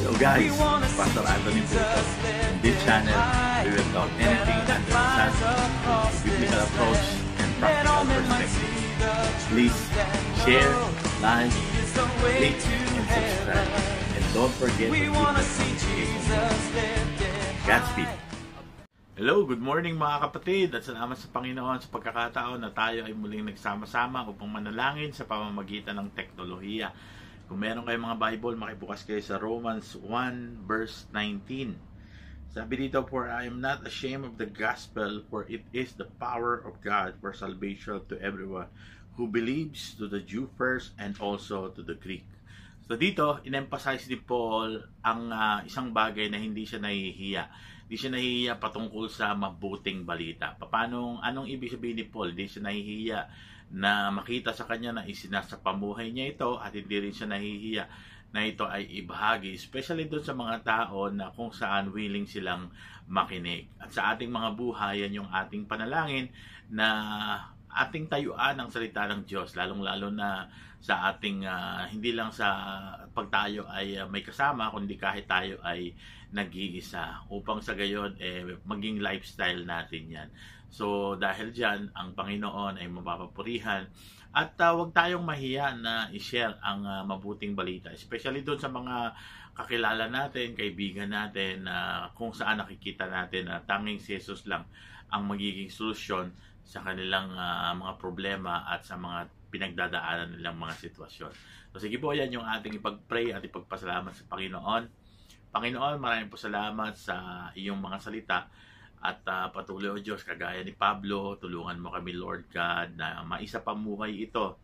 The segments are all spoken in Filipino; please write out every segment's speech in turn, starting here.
So guys, Pastor Anthony po ito. In this channel, we will talk anything under the sun, biblical approach, and practical perspective. Please share, like, click, and subscribe. And don't forget to click the notification. Godspeed! Hello, good morning mga kapatid at salamat sa Panginoon sa pagkakataon na tayo ay muling nagsama-sama upang manalangin sa pamamagitan ng teknolohiya. Kung meron kayong mga Bible, makibukas kayo sa Romans 1 verse 19. Sabi dito, "For I am not ashamed of the gospel, for it is the power of God for salvation to everyone who believes, to the Jew first and also to the Greek." So dito, in-emphasize ni Paul ang isang bagay na hindi siya nahihiya. Hindi siya nahihiya patungkol sa mabuting balita. Anong ibig sabihin ni Paul? Hindi siya nahihiya na makita sa kanya na isinasapamuhay niya ito at hindi rin siya nahihiya na ito ay ibahagi. Especially doon sa mga tao na kung saan willing silang makinig. At sa ating mga buhay, yan yung ating panalangin na ating tayuan ang salita ng Diyos. Lalong-lalo na sa ating, hindi lang sa pag tayo ay may kasama, kundi kahit tayo ay nag-iisa. Upang sa gayon, maging lifestyle natin yan. So dahil dyan, ang Panginoon ay mapapapurihan at huwag tayong mahiya na i-share ang mabuting balita. Especially doon sa mga kakilala natin, kaibigan natin, kung saan nakikita natin na tanging si Jesus lang ang magiging solusyon sa kanilang mga problema at sa mga pinagdadaanan nilang mga sitwasyon. So sige po, yan yung ating ipag-pray at ipagpasalamat sa Panginoon. Panginoon, maraming po salamat sa iyong mga salita. At patuloy o Diyos, kagaya ni Pablo, tulungan mo kami Lord God na maisapamuhay ito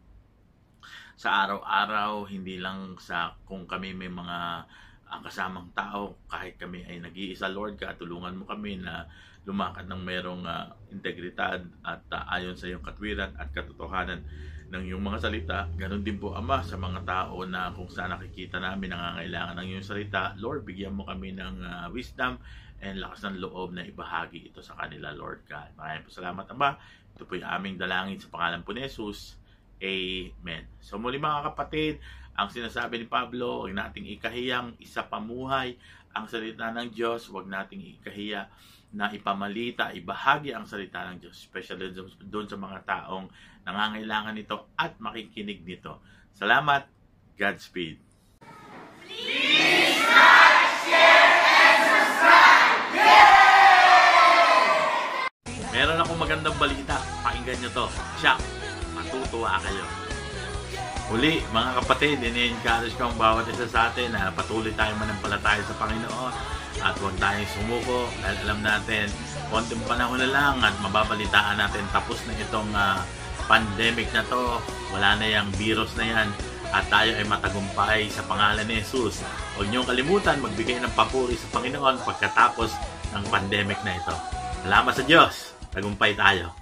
sa araw-araw, hindi lang sa kung kami may mga kasamang tao, kahit kami ay nag-iisa Lord God, tulungan mo kami na lumakad ng merong integridad at ayon sa iyong katwiran at katotohanan ng iyong mga salita. Ganon din po Ama sa mga tao na kung saan nakikita namin nangangailangan ng iyong salita. Lord, bigyan mo kami ng wisdom and lakas ng loob na ibahagi ito sa kanila, Lord God. Maraming po salamat, Ama. Ito po yung aming dalangin sa pangalan po ni Jesus. Amen. So muli mga kapatid, ang sinasabi ni Pablo, huwag nating ikahiyang isapamuhay ang salita ng Diyos. Huwag nating ikahiya na ipamalita, ibahagi ang salita ng Diyos. Especially doon sa mga taong nangangailangan nito at makikinig nito. Salamat. Godspeed. Please like, share, and subscribe! Meron akong magandang balita. Pakinggan nyo to. Siya, matutuwa kayo. Uli, mga kapatid, ini-encourage ko ang bawat isa sa atin na patuloy tayong manampalataya sa Panginoon at huwag tayong sumuko dahil alam natin, konting panahon na lang at mababalitaan natin tapos na itong pandemic na to. Wala na yung virus na yan at tayo ay matagumpay sa pangalan ni Jesus. Huwag niyong kalimutan magbigay ng papuri sa Panginoon pagkatapos ng pandemic na ito. Salamat sa Diyos! Tagumpay tayo!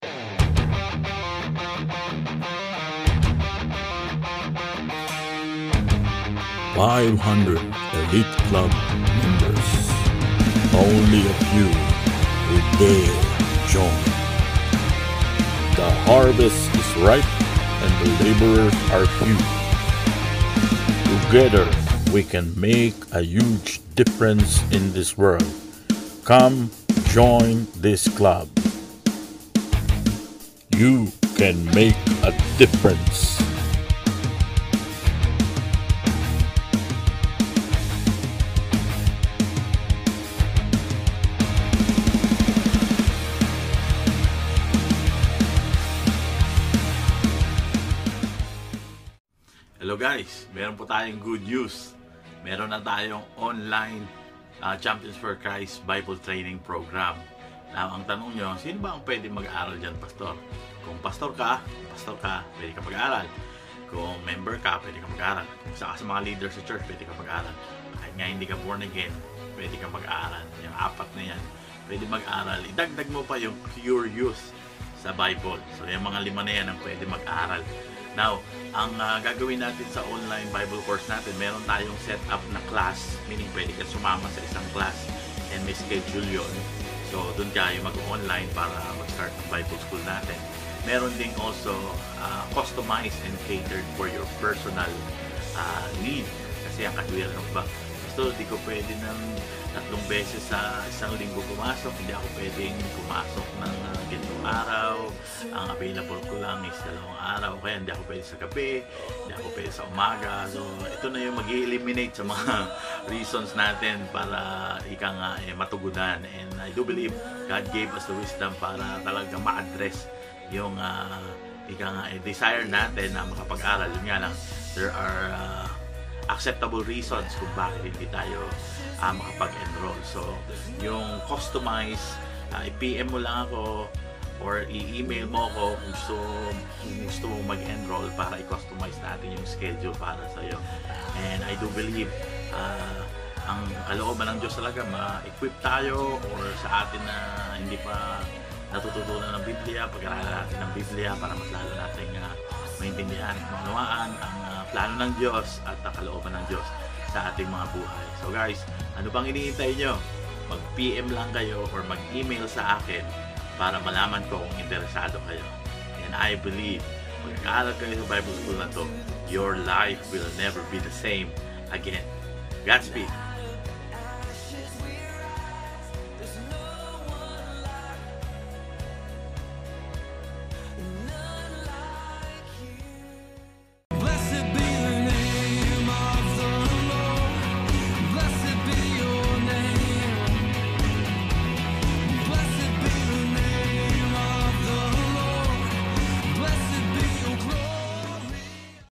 "500 elite club members. Only a few will dare join. The harvest is ripe and the laborers are few. Together we can make a huge difference in this world. Come join this club. You can make a difference." Hello guys, meron po tayong good news. Meron na tayong online Champions for Christ Bible Training Program. Now, ang tanong nyo, sino ba ang pwede mag-aaral dyan, Pastor? Kung pastor ka, pwede ka mag-aaral. Kung member ka, pwede ka mag-aaral. Kung sa mga leaders sa church, pwede ka mag-aaral. Kahit nga hindi ka born again, pwede ka mag-aaral. Yung apat na yan, pwede mag-aaral. Idagdag mo pa yung pure use sa Bible. So, yung mga 5 na yan ang pwede mag-aaral. Now, ang gagawin natin sa online Bible course natin, meron tayong set up na class, meaning pwede ka sumama sa isang class and may schedule yun. So, doon kayo mag-online para mag-start ng Bible school natin. Meron ding also customized and catered for your personal need. Kasi ang katwiran ng gusto, di ko pwede ng 3 beses sa isang linggo pumasok. Hindi ako pwedeng pumasok ng ganitong araw. Ang available ko lang is 2 araw. Kaya hindi ako pwede sa gabi, hindi ako pwede sa umaga. So ito na yung mag-eliminate sa mga reasons natin para ika nga matugunan. And I do believe God gave us the wisdom para talaga ma-address yung ika nga desire natin na makapag-aral. Yun nga lang, there are acceptable reasons kung bakit hindi tayo makapag-enroll. So, yung customize, i-PM mo lang ako or i-email mo ako kung gusto mo mag-enroll para i-customize natin yung schedule para sa'yo. And I do believe ang kalooban ng Diyos talaga, ma-equip tayo or sa atin na hindi pa natututunan ng Biblia, pag-aralan natin ng Biblia para mas lalo natin maintindihan at maunawaan ang plano ng Diyos at ang kalooban ng Diyos sa ating mga buhay. So guys, ano bang iniintay nyo? Mag-PM lang kayo or mag-email sa akin para malaman ko kung interesado kayo. And I believe, pag-aaral kayo sa Bible School na to, your life will never be the same again. Godspeed!